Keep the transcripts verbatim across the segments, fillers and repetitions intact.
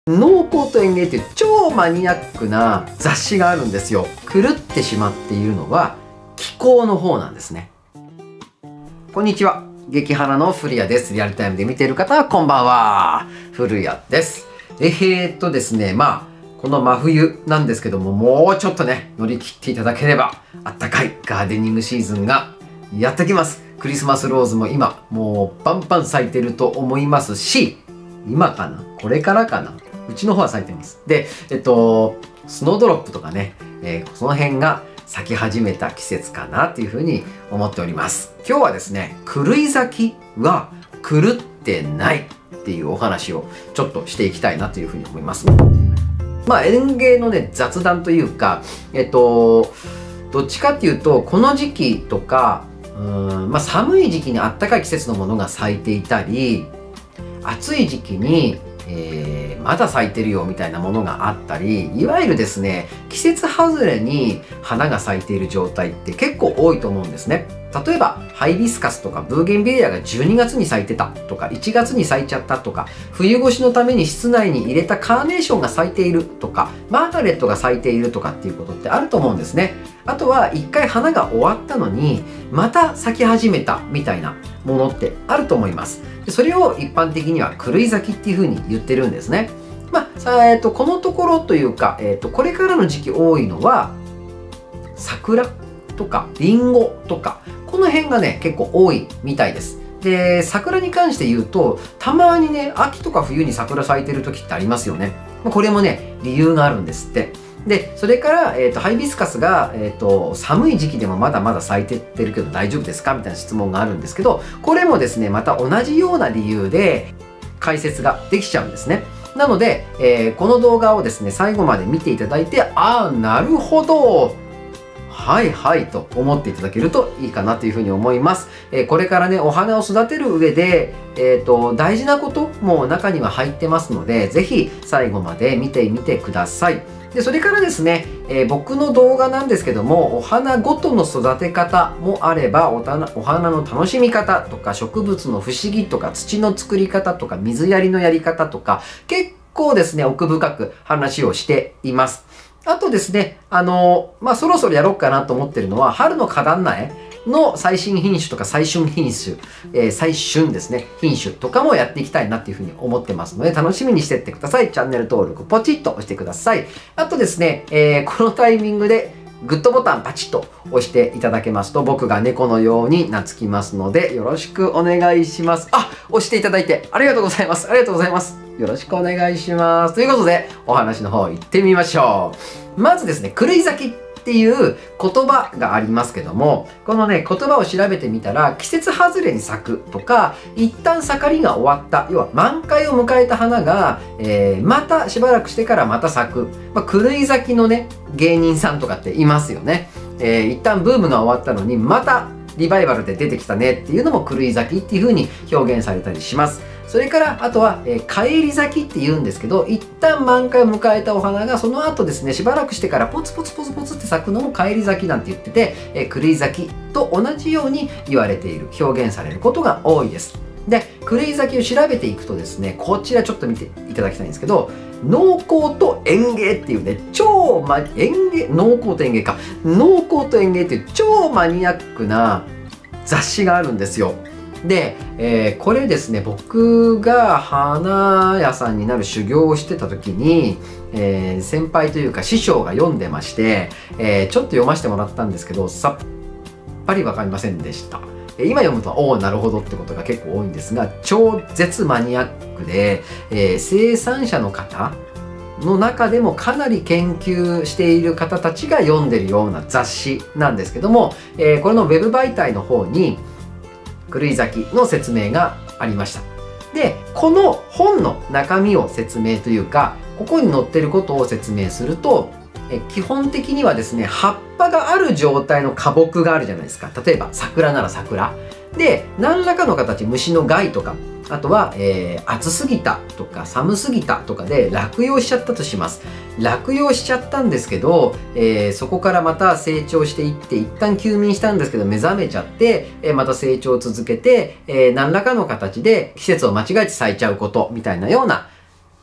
農耕と園芸っていう超マニアックな雑誌があるんですよ。狂ってしまっているのは気候の方なんですね。こんにちは。激花の古谷です。リアルタイムで見ている方はこんばんは。古谷です。えーっとですね、まあ、この真冬なんですけども、もうちょっとね、乗り切っていただければ、あったかいガーデニングシーズンがやってきます。クリスマスローズも今、もうバンバン咲いてると思いますし、今かな？これからかな？うちの方は咲いてます。で、えっと、スノードロップとかね、えー、その辺が咲き始めた季節かなっていうふうに思っております。今日はですね、狂い咲きは狂ってないっていうお話をちょっとしていきたいなというふうに思います。まあ園芸のね、雑談というか、えっと、どっちかっていうと、この時期とか、うーん、まあ寒い時期にあったかい季節のものが咲いていたり、暑い時期にえー、まだ咲いてるよみたいなものがあったり、いわゆるですね、季節外れに花が咲いている状態って結構多いと思うんですね。例えばハイビスカスとかブーゲンビリアがじゅうにがつに咲いてたとか、いちがつに咲いちゃったとか、冬越しのために室内に入れたカーネーションが咲いているとか、マーガレットが咲いているとかっていうことってあると思うんですね。あとは一回花が終わったのにまた咲き始めたみたいなものってあると思います。でそれを一般的には狂い咲きっていうふうに言ってるんですね。まあ、さえー、とこのところというか、えー、とこれからの時期多いのは桜とかリンゴとか、この辺がね結構多いみたいです。で桜に関して言うと、たまにね秋とか冬に桜咲いてる時ってありますよね。これもね理由があるんですって。でそれから、えー、とハイビスカスが、えー、と寒い時期でもまだまだ咲いてってるけど大丈夫ですかみたいな質問があるんですけど、これもですねまた同じような理由で解説ができちゃうんですね。なので、えー、この動画をですね最後まで見ていただいて、ああなるほど、はいはいと思っていただけるといいかなというふうに思います。えー、これからねお花を育てる上で、えー、と大事なことも中には入ってますので、是非最後まで見てみてください。でそれからですね、えー、僕の動画なんですけども、お花ごとの育て方もあれば、おたなお花の楽しみ方とか、植物の不思議とか、土の作り方とか、水やりのやり方とか、結構ですね奥深く話をしています。あとですね、あのー、まあ、そろそろやろうかなと思ってるのは、春の花壇苗の最新品種とか最旬品種、えー、最旬ですね、品種とかもやっていきたいなっていうふうに思ってますので、楽しみにしてってください。チャンネル登録ポチッと押してください。あとですね、えー、このタイミングでグッドボタンパチッと押していただけますと、僕が猫のように懐きますので、よろしくお願いします。あ、押していただいてありがとうございます。ありがとうございます。よろしくお願いします。ということで、お話の方行ってみましょう。まずですね、狂い咲きっていう言葉がありますけども、このね、言葉を調べてみたら、季節外れに咲くとか、一旦盛りが終わった、要は満開を迎えた花が、えー、またしばらくしてからまた咲く。まあ、狂い咲きのね、芸人さんとかっていますよね。えー、一旦ブームが終わったのに、またリバイバルで出てきたねっていうのも狂い咲きっていう風に表現されたりします。それから、あとは、えー、返り咲きって言うんですけど、一旦満開を迎えたお花が、その後ですね、しばらくしてからポツポツポツポツって咲くのも返り咲きなんて言ってて、えー、狂い咲きと同じように言われている、表現されることが多いです。で、狂い咲きを調べていくとですね、こちらちょっと見ていただきたいんですけど、農耕と園芸っていうね、超マ園芸、農耕と園芸か、農耕と園芸っていう超マニアックな雑誌があるんですよ。で、えー、これですね、僕が花屋さんになる修行をしてた時に、えー、先輩というか師匠が読んでまして、えー、ちょっと読ませてもらったんですけど、さっぱり分かりませんでした。今読むと、おお、なるほどってことが結構多いんですが、超絶マニアックで、えー、生産者の方の中でもかなり研究している方たちが読んでるような雑誌なんですけども、えー、これのウェブ媒体の方に、狂い咲きの説明がありました。で、この本の中身を説明というか、ここに載ってることを説明すると、え基本的にはですね、葉っぱがある状態の花木があるじゃないですか。例えば桜なら桜で、何らかの形、虫の害とか、あとは、えー、暑すぎたとか寒すぎたとかで落葉しちゃったとします。落葉しちゃったんですけど、えー、そこからまた成長していって、一旦休眠したんですけど目覚めちゃって、えー、また成長を続けて、えー、何らかの形で季節を間違えて咲いちゃうことみたいなような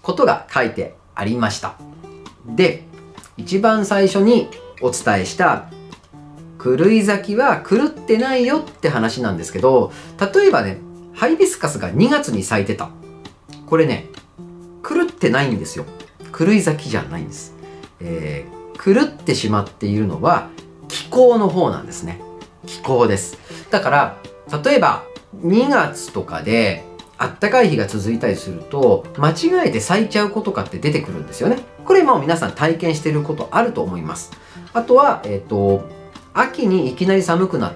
ことが書いてありました。で、一番最初にお伝えした狂い咲きは狂ってないよって話なんですけど、例えばね、ハイビスカスがにがつに咲いてた。これね、狂ってないんですよ。狂い咲きじゃないんです。えー、狂ってしまっているのは気候の方なんですね。気候です。だから、例えばにがつとかであったかい日が続いたりすると、間違えて咲いちゃう子とかって出てくるんですよね。これもう皆さん体験していることあると思います。あとは、えっと、秋にいきなり寒くなって、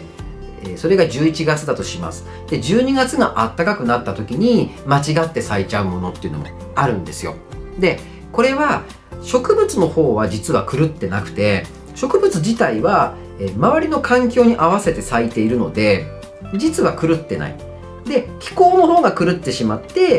それがじゅういちがつだとします。で、じゅうにがつがあったかくなった時に間違って咲いちゃうものっていうのもあるんですよ。で、これは植物の方は実は狂ってなくて、植物自体は周りの環境に合わせて咲いているので、実は狂ってない。で、気候の方が狂ってしまって、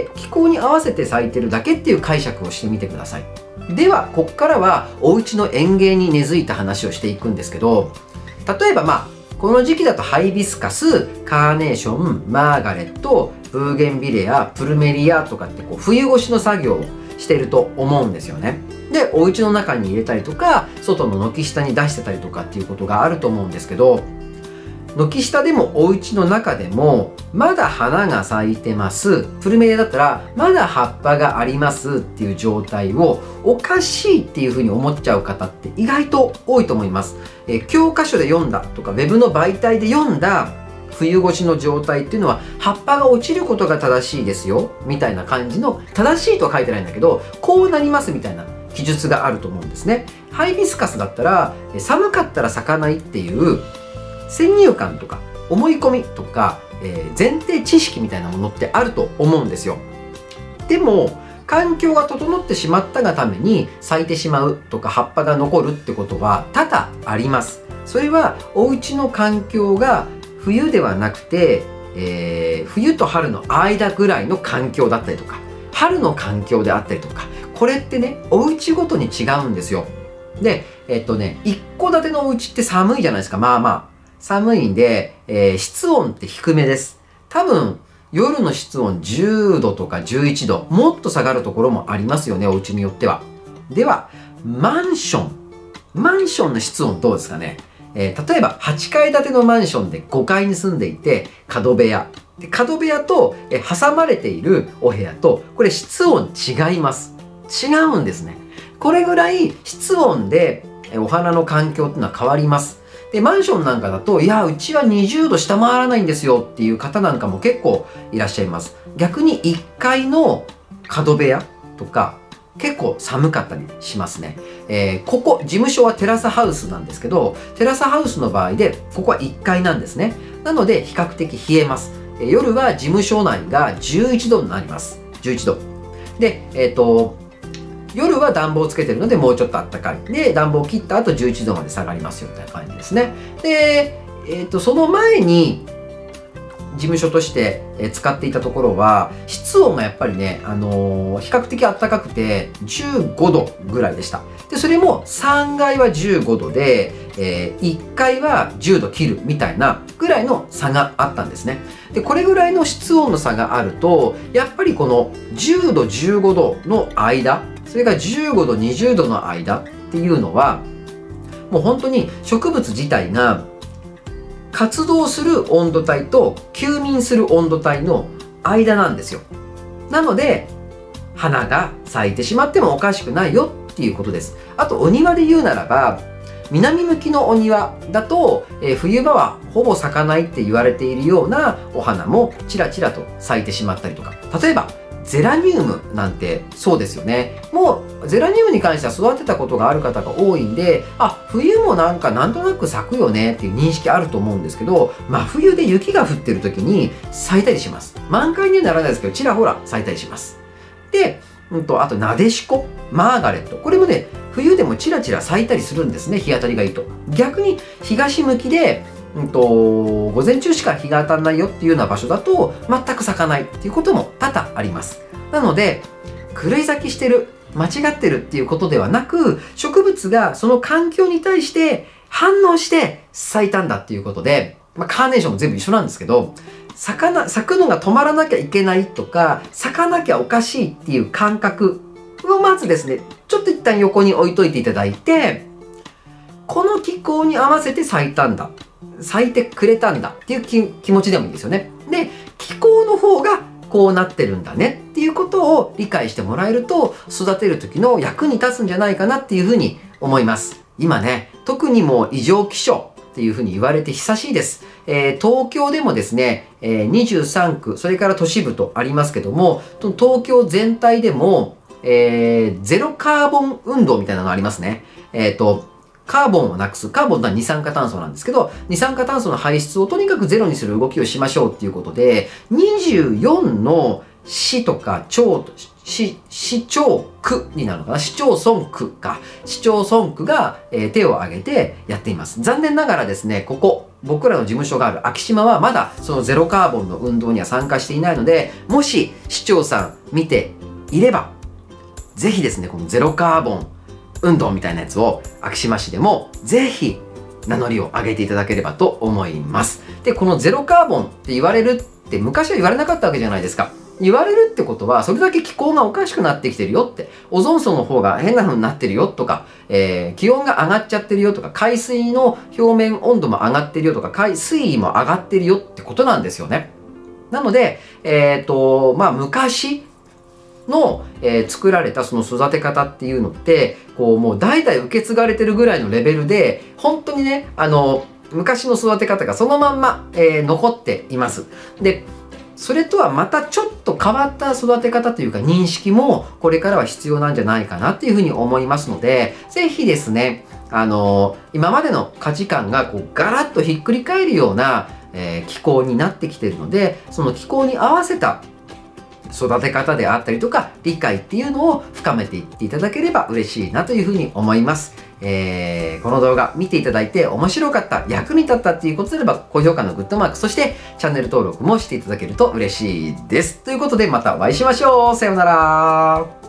気候に合わせて咲いてるだけっていう解釈をしてみてください。では、こっからはお家の園芸に根付いた話をしていくんですけど、例えばまあ、この時期だとハイビスカス、カーネーション、マーガレット、ブーゲンビレア、プルメリアとかってこう冬越しの作業をしていると思うんですよね。で、お家の中に入れたりとか、外の軒下に出してたりとかっていうことがあると思うんですけど、軒下でもお家の中でもまだ花が咲いてます。プルメリアだったらまだ葉っぱがありますっていう状態をおかしいっていうふうに思っちゃう方って意外と多いと思います。えー、教科書で読んだとかウェブの媒体で読んだ冬越しの状態っていうのは葉っぱが落ちることが正しいですよみたいな感じの、正しいとは書いてないんだけど、こうなりますみたいな記述があると思うんですね。ハイビスカスだったら寒かったら咲かないっていう先入観とか思い込みとか、えー、前提知識みたいなものってあると思うんですよ。でも環境が整ってしまったがために咲いてしまうとか葉っぱが残るってことは多々あります。それはお家の環境が冬ではなくて、えー、冬と春の間ぐらいの環境だったりとか、春の環境であったりとか、これってね、お家ごとに違うんですよ。で、えっとね、一戸建てのお家って寒いじゃないですか。まあまあ寒いんで、えー、室温って低めです。多分夜の室温じゅうどとかじゅういちど、もっと下がるところもありますよね、お家によっては。ではマンションマンションの室温どうですかね。えー、例えばはちかい建てのマンションでごかいに住んでいて、角部屋で角部屋と、えー、挟まれているお部屋と、これ室温違います。違うんですね。これぐらい室温でお花の環境っていうのは変わります。で、マンションなんかだと、いや、うちはにじゅうど下回らないんですよっていう方なんかも結構いらっしゃいます。逆にいっかいの角部屋とか、結構寒かったりしますね。えー、ここ、事務所はテラスハウスなんですけど、テラスハウスの場合で、ここはいっかいなんですね。なので、比較的冷えます。えー、夜は事務所内がじゅういちどになります。じゅういちど。で、えっと、夜は暖房をつけてるのでもうちょっと暖かい。で、暖房を切った後じゅういちどまで下がりますよみたいな感じですね。で、えっと、その前に事務所として使っていたところは、室温がやっぱりね、あのー、比較的暖かくてじゅうごどぐらいでした。で、それもさんがいはじゅうごどで、えー、いっかいはじゅうど切るみたいなぐらいの差があったんですね。で、これぐらいの室温の差があると、やっぱりこのじゅうど、じゅうごどの間、それがじゅうごど、にじゅうどの間っていうのは、もう本当に植物自体が活動する温度帯と休眠する温度帯の間なんですよ。なので、花が咲いてしまってもおかしくないよっていうことです。あと、お庭で言うならば、南向きのお庭だと、えー、冬場はほぼ咲かないって言われているようなお花もちらちらと咲いてしまったりとか、例えばゼラニウムなんてそうですよね。もうゼラニウムに関しては育てたことがある方が多いんで、あ、冬もなんかなんとなく咲くよねっていう認識あると思うんですけど、真冬で雪が降ってる時に咲いたりします。満開にはならないですけど、ちらほら咲いたりします。で、うんと、あとなでしこ、マーガレット、これもね、冬でもチラチラ咲いたりするんですね。日当たりがいいと。逆に東向きで、うんと、午前中しか日が当たらないよっていうような場所だと全く咲かないっていうことも多々あります。なので、狂い咲きしてる、間違ってるっていうことではなく、植物がその環境に対して反応して咲いたんだっていうことで、まあ、カーネーションも全部一緒なんですけど、 咲かな、咲くのが止まらなきゃいけないとか、咲かなきゃおかしいっていう感覚をまずですね、ちょっと一旦横に置いといていただいて、この気候に合わせて咲いたんだ。咲いてくれたんだっていう 気, 気持ちでもいいですよね。で、気候の方がこうなってるんだねっていうことを理解してもらえると、育てる時の役に立つんじゃないかなっていうふうに思います。今ね、特にもう異常気象っていうふうに言われて久しいです。えー、東京でもですね、えー、にじゅうさんく、それから都市部とありますけども、東京全体でも、えー、ゼロカーボン運動みたいなのがありますね。えっと、カーボンをなくす。カーボンとは二酸化炭素なんですけど、二酸化炭素の排出をとにかくゼロにする動きをしましょうっていうことで、にじゅうよんの市とか町、市、市町区になるのかな、市町村区か。市町村区が、えー、手を挙げてやっています。残念ながらですね、ここ、僕らの事務所がある昭島はまだそのゼロカーボンの運動には参加していないので、もし市長さん見ていれば、ぜひですね、このゼロカーボン運動みたいなやつを昭島市でもぜひ名乗りを上げていただければと思います。で、このゼロカーボンって言われるって昔は言われなかったわけじゃないですか。言われるってことはそれだけ気候がおかしくなってきてるよって、オゾン層の方が変な風になってるよとか、えー、気温が上がっちゃってるよとか、海水の表面温度も上がってるよとか、海水位も上がってるよってことなんですよね。なので、えっと、まあ昔の、えー、作られたその育て方っていうのってこうもう代々受け継がれてるぐらいのレベルで、本当にね、あの昔の育て方がそのまんま、えー、残っています。で、それとはまたちょっと変わった育て方というか認識もこれからは必要なんじゃないかなっていうふうに思いますので、ぜひですね、あの今までの価値観がこうガラッとひっくり返るような、えー、気候になってきているので、その気候に合わせた育て方であったりとか理解っていうのを深めていっていただければ嬉しいなというふうに思います。えー、この動画見ていただいて面白かった、役に立ったっていうことであれば高評価のグッドマーク、そしてチャンネル登録もしていただけると嬉しいです。ということでまたお会いしましょう。さようなら。